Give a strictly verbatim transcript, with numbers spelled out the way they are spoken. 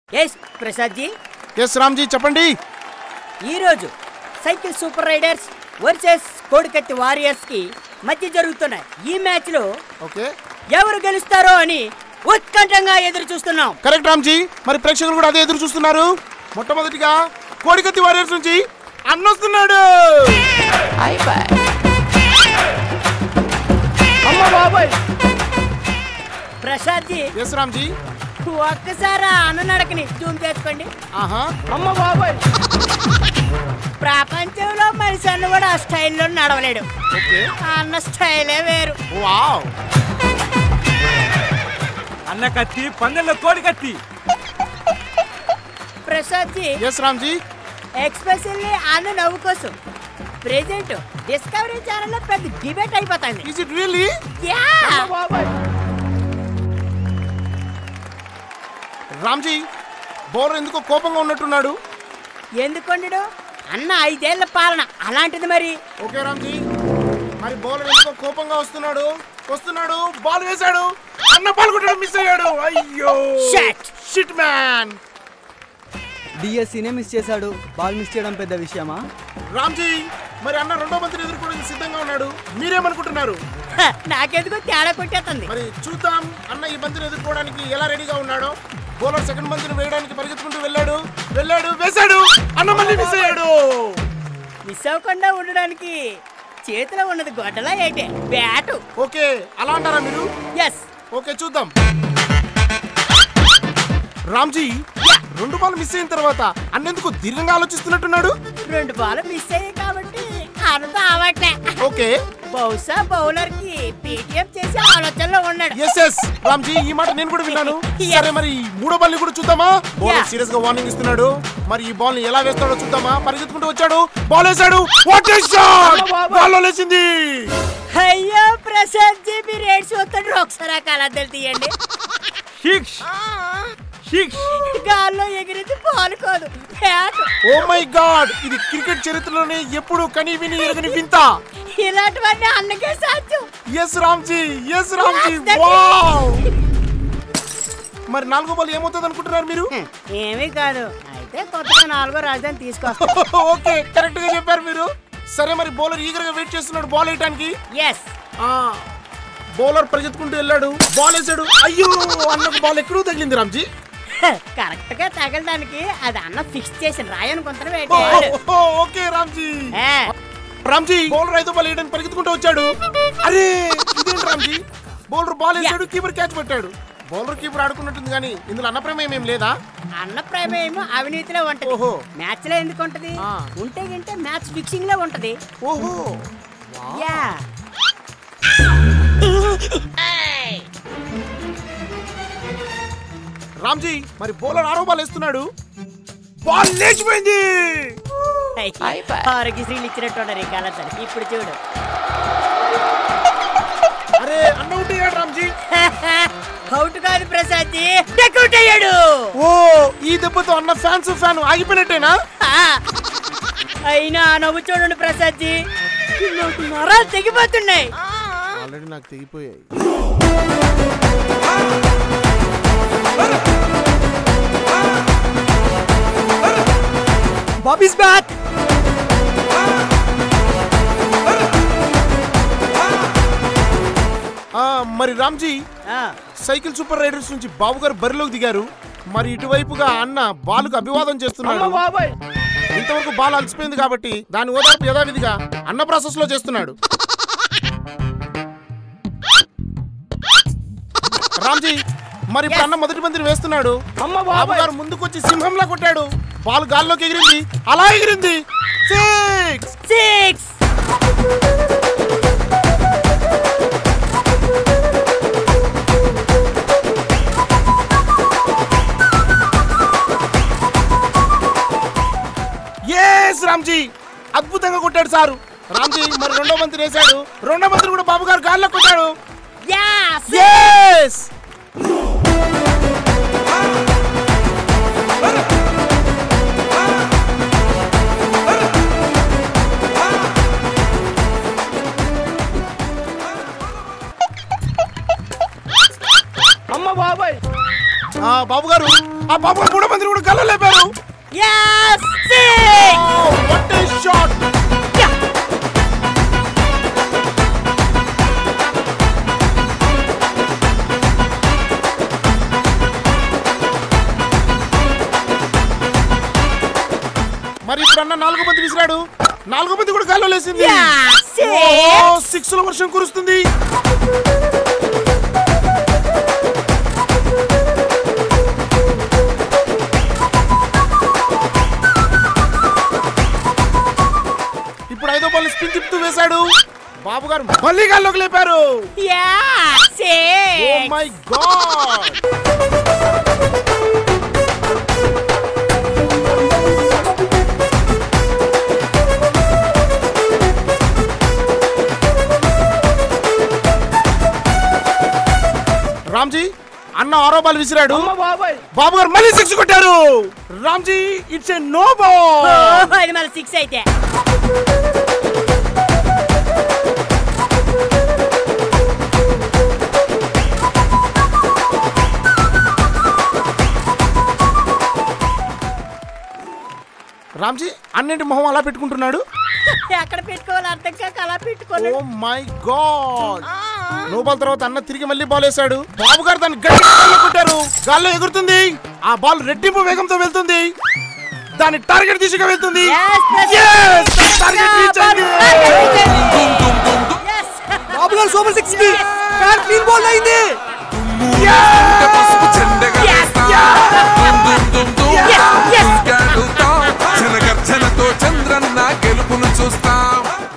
Yes Prasad ji. Yes Ram ji చెప్పండి. ఈరోజు cycle super riders versus Kodikatti warriors కి మధ్య జరుగుతున్న ఈ మ్యాచ్ లో ఓకే ఎవరు గెలుస్తారో అని ఉత్కంఠంగా ఎదురు చూస్తున్నాం. కరెక్ట్ రామ్ జీ. మరి ప్రేక్షకులు కూడా అదే ఎదురు చూస్తున్నారు. మొట్టమొదటిగా కోడికత్తి వారియర్స్ నుంచి అన్నొస్తున్నాడు. ప్రసాద్ జీ. ఎస్ రామ్ జీ. ఒక్కసారి అన్న నడకని జూమ్ చేసుకోండి. ఆహా అమ్మ బాబాయ్. ప్రపంచంలో మనిషి అన్న కూడా ఆ స్టైల్లో నడవలేడు. అన్న స్టైలే వేరు. వావ్. అన్న కత్తి పందెంలో కోడి కత్తి. ప్రసాద్ జీ. ఎస్ రామ్ జీ. ఎక్స్పెషల్లీ అన్న నవ్వు కోసం ప్రెజెంట్ డిస్కవరీ ఛానల్లో పెద్ద డిబేట్ అయిపోతుంది. Is it really? Yeah. Ramji bowler ఎందుకో కోపంగా ఉన్నట్టున్నాడు. ఎందుకొండడు అన్న ఐదేళ్ల పాలన అలాంటిది మరి. ఓకే రామ్జీ. మరి బౌలర్ ఎందుకో కోపంగా వస్తున్నాడు వస్తున్నాడు బాల్ వేశాడు. అన్న బాల్ కొట్టడం మిస్ అయ్యాడు. అయ్యో షట్ షిట్ మ్యాన్. డిఎస్సీనే మిస్ చేశాడు. బాల్ మిస్ చేయడం పెద్ద విషయమా? రామ్జీ మరి అన్న రెండో బంతిని ఎదుర్కోవడానికి సిద్ధంగా ఉన్నాడు. మీరేమనుకుంటున్నారు? నాకెందుకో తేడా కొట్టేస్తుంది. మరి చూద్దాం అన్న ఈ బంతిని ఎదుర్కోవడానికి ఎలా రెడీగా ఉన్నాడో. బౌలర్ సెకండ్ బంతిని వేయడానికి పరిగెత్తుకుంటూ వెళ్ళాడు వెళ్ళాడు వేశాడు. అన్న మళ్ళీ మిస్ అయ్యాడు. మిస్ అవ్వకుండా ఉండడానికి చేతిలో ఉన్నది గొడ్డలా ఏంటే బ్యాటు. ఓకే అలా అంటారా మీరు? ఎస్. ఓకే చూద్దాం. రామ్జీ రెండు బాల్ మిస్ అయిన తర్వాత అన్నెందుకు దీర్ఘంగా ఆలోచిస్తున్నట్టున్నాడు. రెండు బాల్ మిస్ అయ్యాయి కాబట్టి అన్నతో అవట్లే. ఓకే బహుశా బౌలర్ కి పీటీఎం చేసే ఆలోచనలో ఉన్నాడు. ఎస్ ఎస్ రామ్జీ ఈ మాట నేను కూడా విన్నాను. సరే మరి మూడో బాల్ ని కూడా చూద్దామా. బౌలర్ సీరియస్ గా వార్నింగ్ ఇస్తున్నాడు. మరి ఈ బాల్ ని ఎలా వేస్తాడో చూద్దామా. పరిగెత్తుకుంటూ వచ్చాడు బాల్ వేశాడు. What a shot. బాల్ లో లేచింది. అయ్యో ప్రసాద్ జీ మీరు ఏడ్చి వస్తాడు. ఒకసారి కలద్దలు తీయండి. సిక్స్ సిక్స్ గాల్లో ఎగిరింది బాల్ కాదు బ్యాట్. ఓ మై గాడ్ ఇది క్రికెట్ చరిత్రలోనే ఎప్పుడు కని విని ఎరగని వింత. ఇలాంటివన్నీ అన్నకే సాధ్యం. Yes Ramji yes Ramji wow. మరి నాలుగో బాల్ ఏమవుతుంది అనుకుంటున్నారు మీరు? ఏమీ కాదు. అయితే కొత్తగా నాలుగో రాజధాని తీసుకొస్తా. ఓకే కరెక్ట్ గా చెప్పారు మీరు. సరే మరి బౌలర్ ఈగర్ గా వెయిట్ చేస్తున్నాడు బాల్ వేయడానికి. ఎస్. బౌలర్ పరిగెత్తుకుంటూ వెళ్ళాడు బాల్ వేసాడు. అయ్యో అన్నకు బాల్ ఎక్కడో తగిలింది రామ్జీ. కరెక్ట్ గా తగలడానికి అది అన్న ఫిక్స్ చేసిన రాయి అనుకుంటారు. ఓకే రామ్జీ. రామ్జీ బౌలర్ ఐదో బాల్ వేయడానికి పరిగెత్తుకుంటూ వచ్చాడు. అరే ఇదేంటి రామ్జీ బౌలర్ బాల్ వేసాడు కీపర్ క్యాచ్ పెట్టాడు. బౌలర్ కీపర్ ఆడుకున్నట్టుంది కానీ ఇందులో అన్న ప్రమేయం ఏం లేదా? అన్న ప్రమేయం అవినీతిలో ఉంటది. ఓహో మ్యాచ్ లో ఎందుకు ఉంటది? ఉంటే గింటే మ్యాచ్ ఫిక్సింగ్ లో ఉంటది. ఓహో యా. రామ్జీ మరి బౌలర్ ఆరో బాల్ వేస్తున్నాడు. బాల్ లేచిపోయింది. ఆరోగ్యశ్రీలు ఇచ్చినట్టు ఉన్నారు ఈ కాలం. ఇప్పుడు చూడు. అరే అన్న అవుట్ అయ్యాడు రామ్జీ. అవుట్ కాదు ప్రసాద్ జీ డెకౌట్ అయ్యాడు. ఓ ఈ దెబ్బతో అన్న ఫ్యాన్స్ ఫ్యాన్ ఆగిపోయినట్టేనా? అయినా నవ్వు చూడండి ప్రసాద్ జీ నరాలు తెగిపోతున్నాయి. ఆల్రెడీ నాకు తెగిపోయాయి. Bobby's back. మరి రామ్జీ సైకిల్ సూపర్ రైడర్స్ నుంచి బాబు గారు బరిలోకి దిగారు. మరి ఇటువైపుగా అన్న బాలుకు అభివాదం చేస్తున్నాడు. ఇంతవరకు బాల్ అలసిపోయింది కాబట్టి దాని ఓదార్పు యథావిధిగా అన్న ప్రాసెస్ లో చేస్తున్నాడు. రామ్జీ మరి ఇప్పుడు అన్న మొదటి బంతిని వేస్తున్నాడు. బాబు గారు ముందుకొచ్చి సింహంలా కొట్టాడు. బాల్ గాల్లోకి ఎగిరింది. అలా ఎగిరింది. Six six. ఎస్ రామ్జీ అద్భుతంగా కొట్టాడు సారు. రామ్జీ మరి రెండో బంతిని వేశాడు. రెండో బంతిని కూడా బాబు గారు గాల్లో కొట్టాడు. ఎస్. అమ్మ బాబాయ్ బాబు గారు ఆ బాబు గారు మూడో మందిని కూడా గల్ల లేపారు. Yes, six! Oh, what a shot! Yeah. మరి ఇప్పుడు అన్న నాలుగో మంది విసిరాడు. నాలుగో మంది కూడా గాల్లో లేసింది. Yeah, six! ఓ సిక్స్ లో వర్షం కురుస్తుంది. ఇప్పుడు ఐదో బాల్ స్పిన్ తిప్పుతూ వేశాడు. బాబు గారు మళ్ళీ గాల్లోకి లేపారు. Yeah, six! Oh my god! Ramji అన్న ఆరో బాల్ విసిరాడు. బాబు గారు మళ్ళీ సిక్స్ కొట్టారు. Ramji it's a no ball. Oh, అది మళ్ళీ సిక్స్ అయితే. రామ్జీ అన్నింటి మొహం అలా పెట్టుకుంటున్నాడు. ఎక్కడ పెట్టుకోవాలి అర్థం కాక అలా పెట్టుకోవాలి. Oh my god! No ball తర్వాత అన్న తిరిగి మళ్ళీ బాల్ వేశాడు. బాబు గారు దాన్ని గట్టిగా కొట్టారు. గాల్లో ఎగురుతుంది. ఆ బాల్ రెట్టింపు వేగంతో వెళ్తుంది. దాని టార్గెట్ దిశగా వెళ్తుంది. టార్గెట్ రీచ్ అయింది. బాబు గారు సూపర్ సిక్స్ కి క్లీన్ బాల్ అయింది. Yes!